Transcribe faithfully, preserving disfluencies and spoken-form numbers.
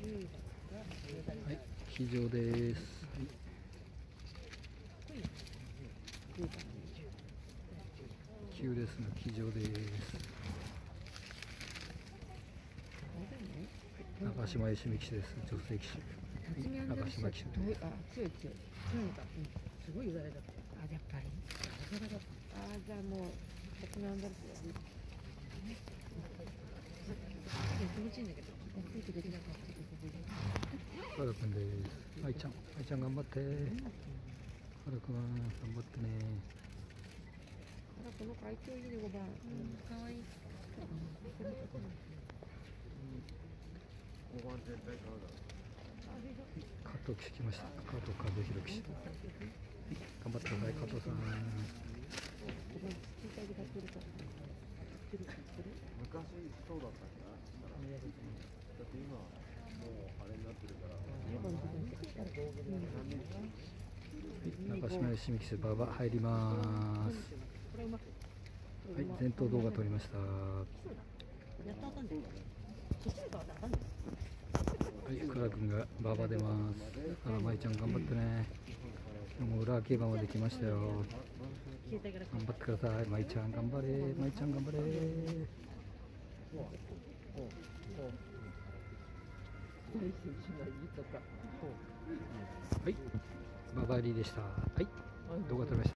はい、騎乗です。はい、きゅうレースの騎乗です。中島由美騎手です。女性騎手。中島騎手。 あ、強い強い。強いのか。うん。すごいよだれだった。あ、やっぱり。あ、じゃあもう立ち直んだるすよ。気持ちいいんだけど。ついてできなかった。 ハルくんです。愛ちゃん、愛ちゃん頑張って。ハルくん頑張ってね。 あら、この子愛嬌いいね、ごばん。うん、可愛い。 加藤騎手来ました。加藤和弘騎手。頑張ってください、加藤さん。 昔そうだったんだな。だって今もうあれになってるから。 中島由美騎手馬場入ります。はい、前頭動画撮りました。はい、倉君が馬場出ます。あら、舞ちゃん頑張ってね。もう裏競馬まで来ましたよ。頑張ってください、舞ちゃん頑張れ、舞ちゃん頑張れ。はい、馬場入りでした。はい、動画撮りました。